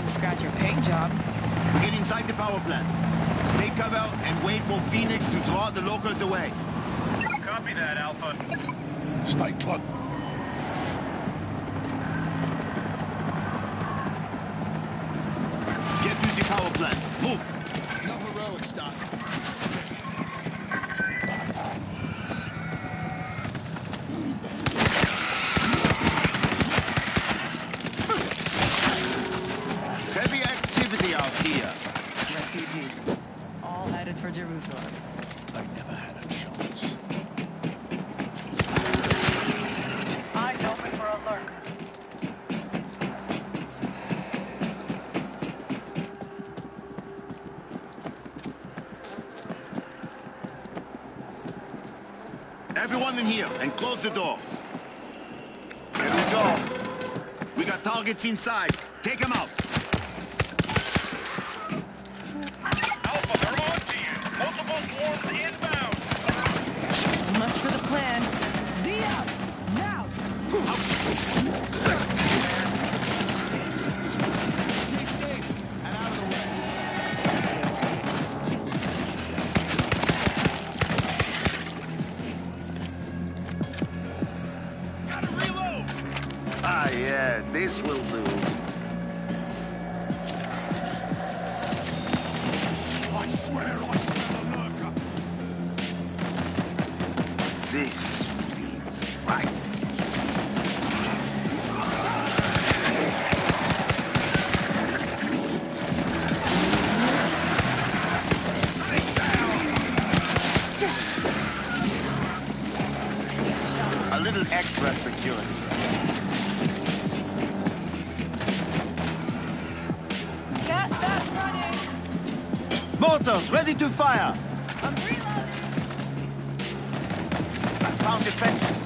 to scratch your paint job. We get inside the power plant. Take cover and wait for Phoenix to draw the locals away. Copy that, Alpha. Stay close. Get to the power plant. Move. No heroic stuff. Heavy activity out here. Refugees. All headed for Jerusalem. They never had a chance. Eyes open for a lurk. Everyone in here and close the door. Here we go. We got targets inside. Take them out. Alpha, they're on to you. Multiple swarms inbound. Much for the plan. D out! Now! Stay safe and out of the way. Gotta reload. Ah, yeah, this will do. I swear I smell a lurker. 6 feet. Right. A little extra security. Gas mask running. Mortars ready to fire. I'm reloading. Found defenses.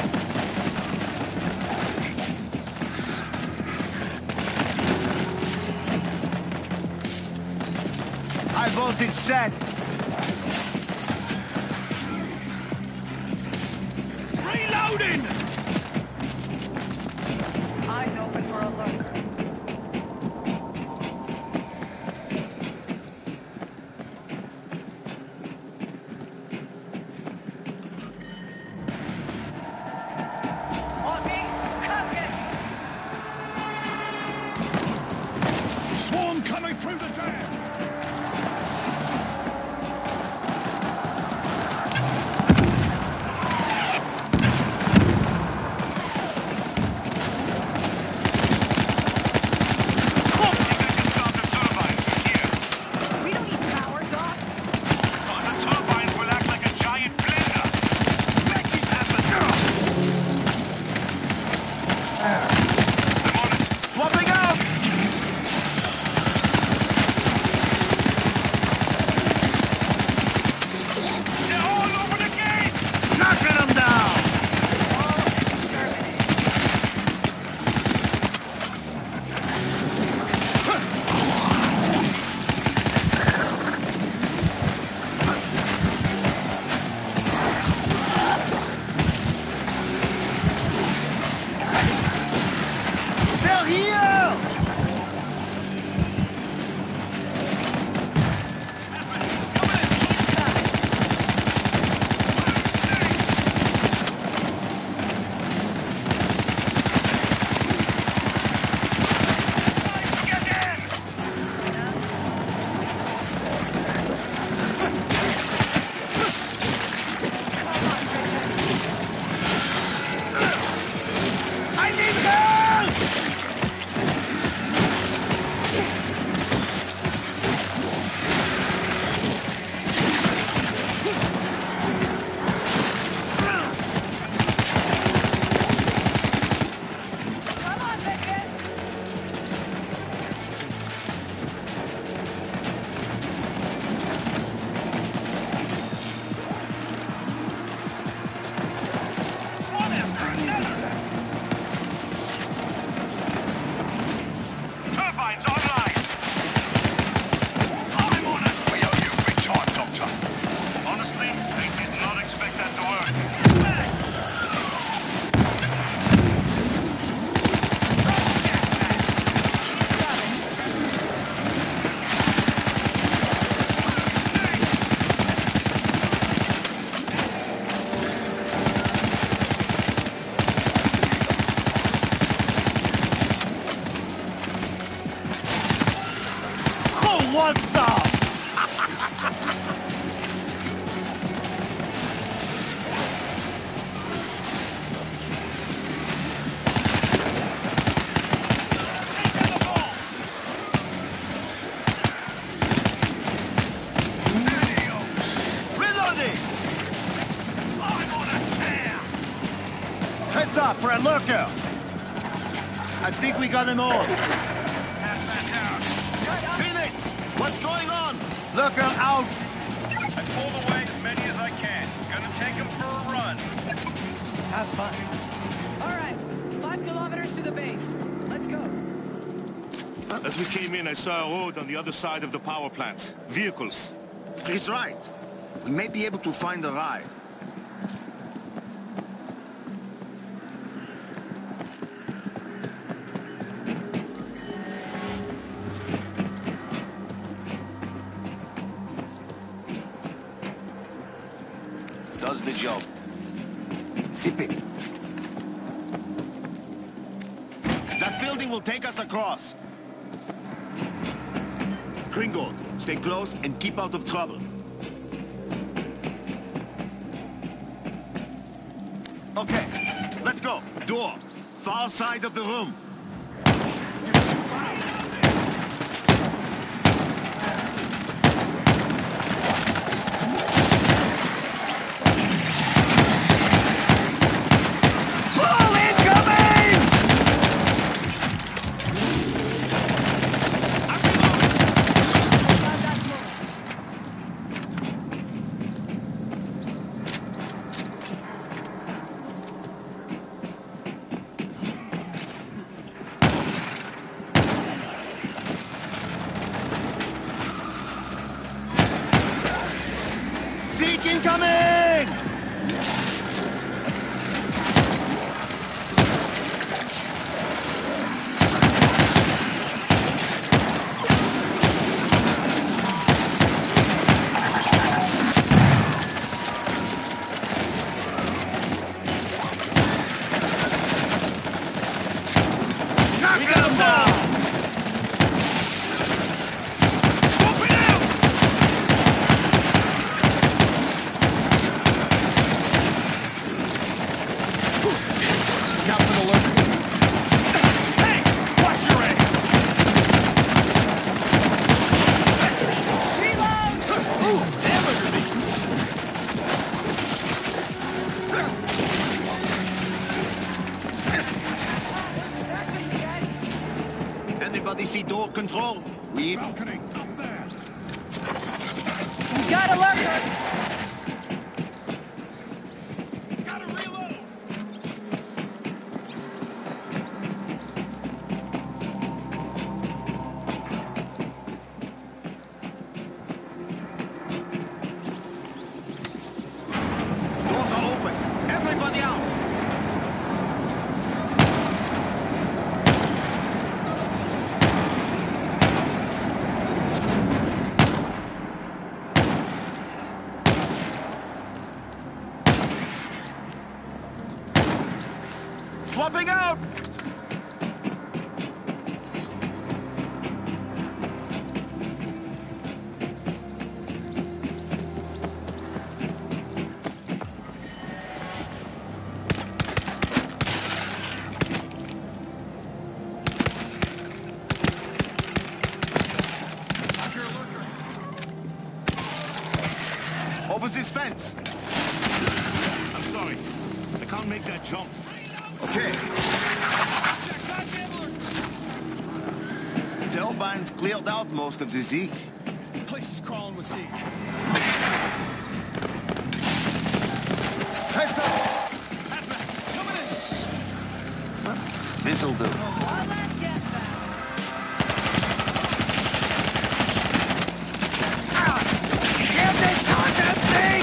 High voltage set. Reloading! Eyes open for a lurk. Want me? Come get me. Swarm coming through the dam! Heads up for a lurker! I think we got them all. Pass that down. Phoenix! What's going on? Lurker out! I pulled away as many as I can. Gonna take them for a run. Have fun. All right, 5 kilometers to the base. Let's go. As we came in, I saw a road on the other side of the power plant. Vehicles. He's right. We may be able to find a ride. Does the job. Zip it. That building will take us across. Gringo, stay close and keep out of trouble. Okay, let's go. Door, far side of the room. Incoming! We got him down! Anybody see door control? We... Balcony, up there! Got a lurker! Gotta reload! Doors are open. Everybody out! Swapping out! Over this fence. I'm sorry. I can't make that jump. Okay. Turbines cleared out most of the Zeke. The place is crawling with Zeke. Heads up! Hazmat, coming in! This'll do. One last gas valve. Get this goddamn thing!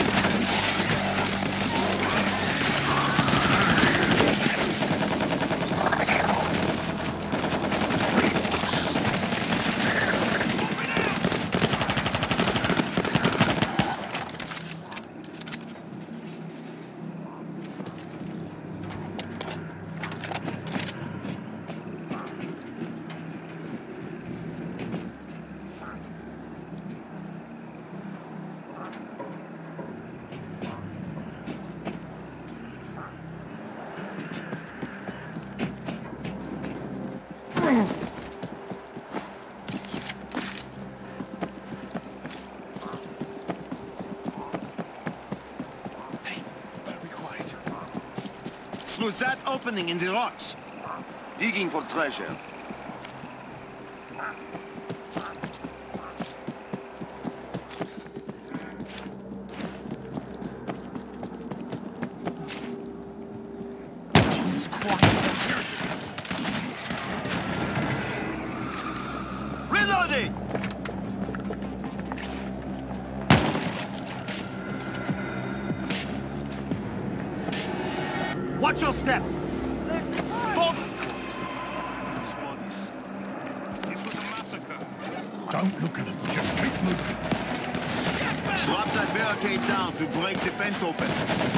through that opening in the rocks. Digging for treasure. Jesus Christ. Reloading! Watch your step! There's the spot. Forward! These bodies. This was a massacre. Don't look at him. Just keep moving. Drop that barricade down to break the fence open.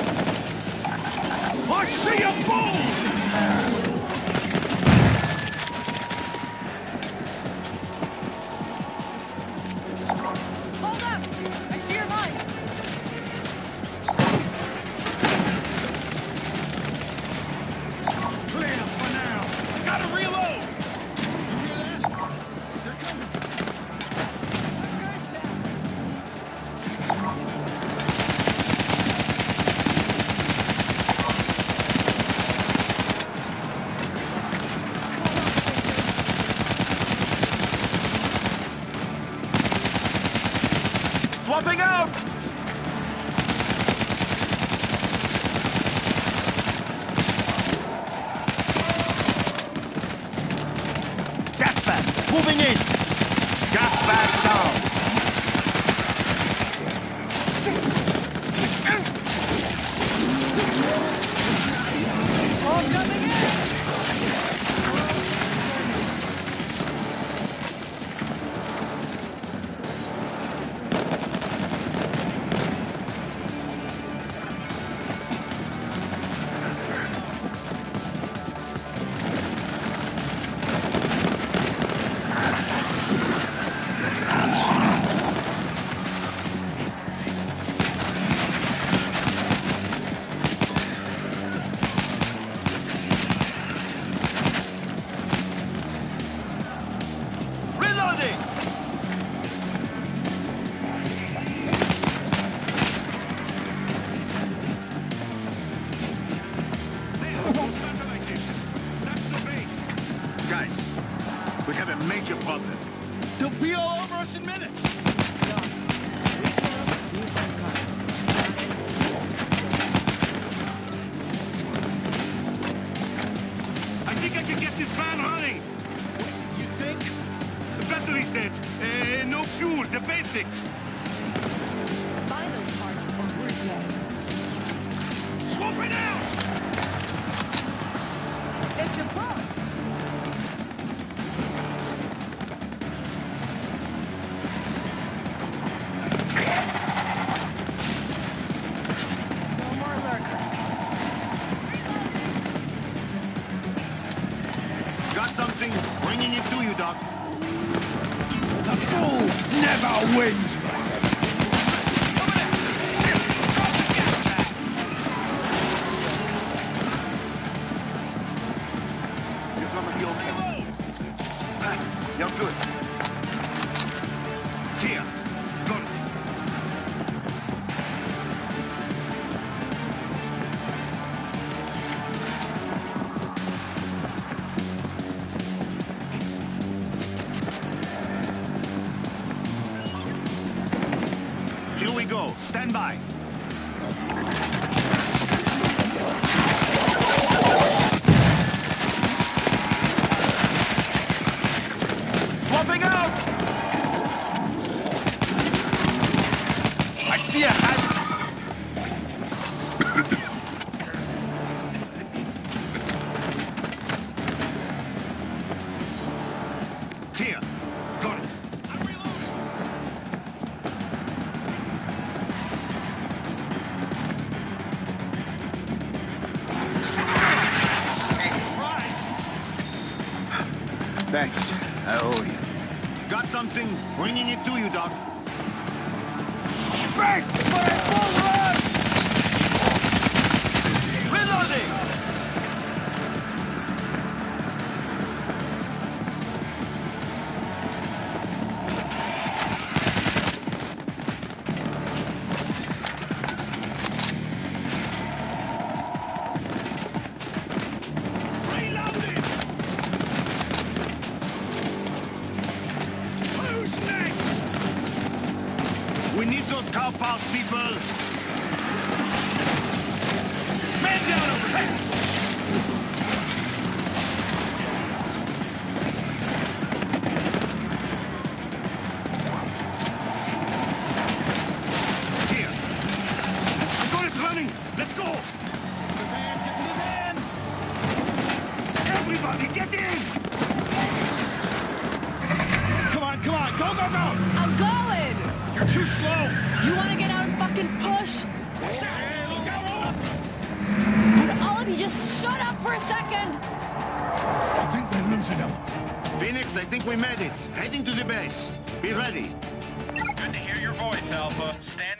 I see a bull! Hold up! I see your light. Clear for now. Gotta reload! You hear that? They're coming. Swapping out! Gas bag, moving in! Gas bag down! All coming in. Reloading! There, those satellite dishes. That's the base. Guys, we have a major problem. They'll be all over us in minutes. I think I can get this van running. You think? The battery's dead. No fuel, the basics. Find those parts or we're dead. Swap it out! It's a bug! No more lurker. Got something? Bringing it to you, Doc. The fool never wins. You're gonna be okay. You're good. Here. Got it. Here we go. Stand by. Swapping out! I see a hat. Here. Got it. Thanks. I owe you. Got something? Bringing it to you, Doc. Break! Reloading! too slow! You want to get out and fucking push? Hey, look out! Would all of you just shut up for a second? I think we're losing them. Phoenix, I think we made it. Heading to the base. Be ready. Good to hear your voice, Alpha. Stand